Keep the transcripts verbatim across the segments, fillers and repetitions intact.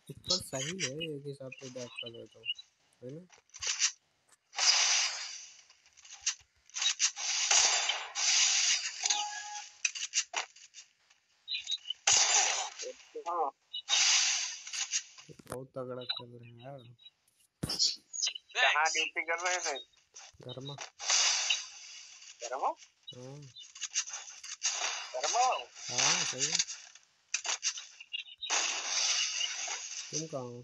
पर सही है एक हिसाब से देखा जाए तो, है ना। हाँ बहुत तगड़ा खेल रहे हैं यार। कहाँ ड्यूटी कर रहे थे? घर में। घर में? हाँ घर में? हाँ सही है। तुम कहाँ हो?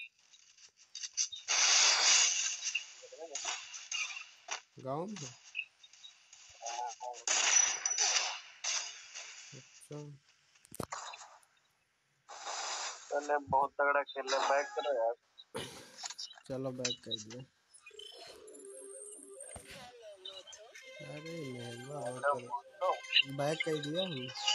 गाँव में। अच्छा चले बहुत तगड़ा खेल रहे, बैक करो यार। चलो बैक कर दिया। अरे महंगा बहुत कर, बैक कर दिया हम।